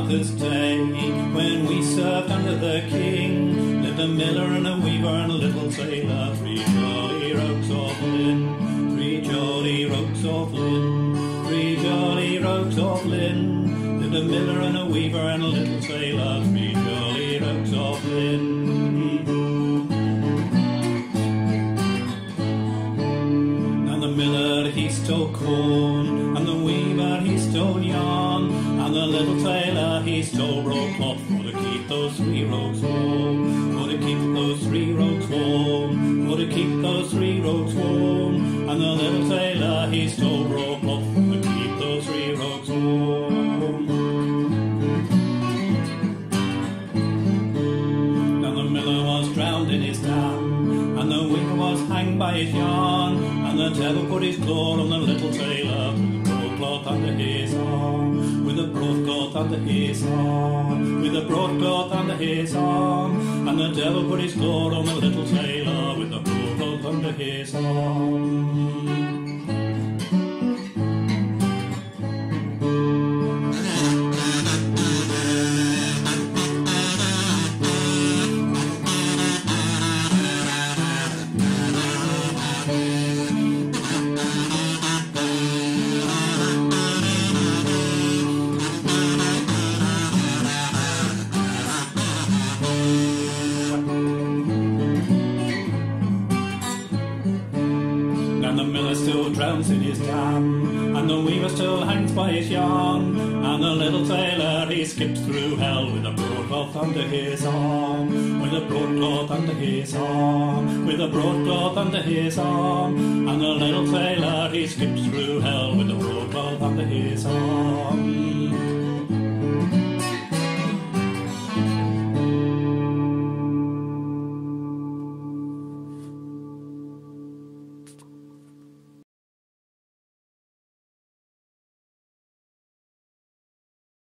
Arthur's day, when we served under the king, lived a miller and a weaver and a little tailor, three jolly rogues of Lynn, three jolly rogues of Lynn, three jolly rogues of Lynn, lived a miller and a weaver and a little tailor, three jolly rogues of Lynn. Now the miller he stole corn, and the weaver he stole yarn, and the little tailor he stole broadcloth for to keep those three rogues warm, for to keep those three rogues warm, for to keep those three rogues warm. And the little tailor he stole broadcloth for to keep those three rogues warm. Now the miller was drowned in his dam, and the weaver was hanged by his yarn, and the devil put his claw on the little tailor with the broadcloth under his arm, with the broadcloth under his arm, with the broadcloth under his arm. And the devil put his claw on the little tailor with the broadcloth under his arm. Still drowns in his dam, and the weaver still hangs by his yarn, and the little tailor he skips through hell with a broadcloth under his arm, with a broadcloth under his arm, with a broadcloth under his arm. And the little tailor he skips through hell with a broadcloth under his arm.